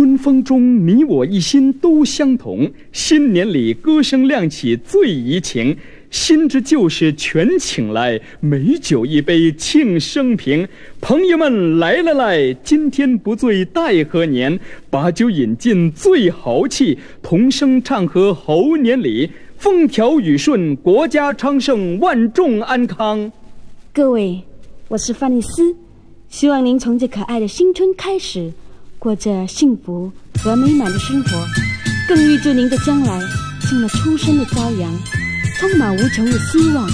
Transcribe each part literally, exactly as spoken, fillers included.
春风中，你我一心都相同。新年里，歌声亮起最怡情。新之旧事全请来，美酒一杯庆生平。朋友们来来来，今天不醉待何年？把酒饮尽最豪气，同声唱和猴年里。风调雨顺，国家昌盛，万众安康。 各位，我是范丽斯，希望您从这可爱的新春开始，过着幸福和美满的生活，更预祝您的将来像那初升的朝阳，充满无穷的希望。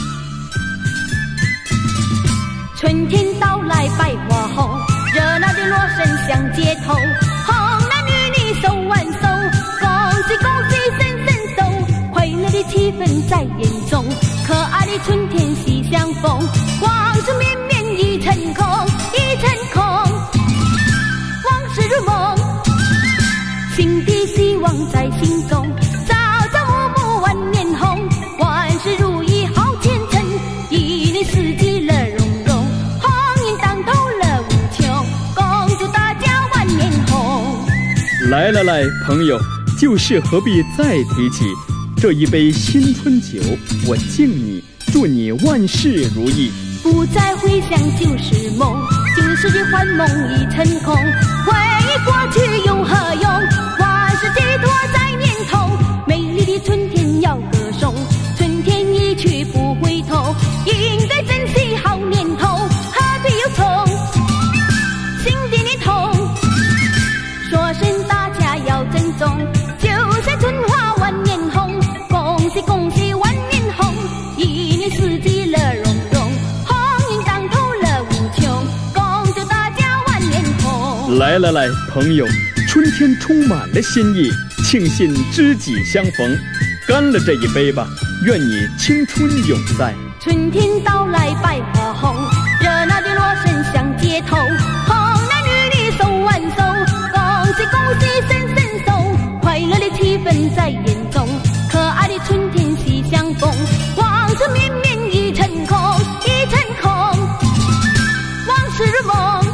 春天到来百花红，热闹的锣声响街头，红男绿女手挽手，恭喜恭喜声声奏，快乐的气氛在眼中，可爱的春天喜相逢，往事绵绵一尘空，一尘空，往事如梦，新的希望在心中，朝朝暮暮万年红，万事如意好前程，一年四季乐融融，红运当头乐无穷，恭祝大家万年红。 来来来，朋友，旧事何必再提起，这一杯新春酒，我敬你，祝你万事如意。 不再回想旧时梦，旧时的幻梦已成空，回忆过去有何用？万事寄托在念头，美丽的春天要歌颂，春天一去不回头，应该珍惜好年头，何必忧愁？新的年头，说声大家要珍重，就像春花万年红，恭喜恭喜万年红，一年四季乐融融，红运当头乐无穷，恭祝大家万年红。 来来来，朋友，春天充满了新意，庆幸知己相逢，干了这一杯吧，愿你青春永在。 春天到来百花红，热闹的锣声响街头，红男绿女手挽手，恭喜恭喜声声奏，快乐的气氛在眼中，可爱的春天喜相逢，往事绵绵一尘空，一尘空，往事如梦。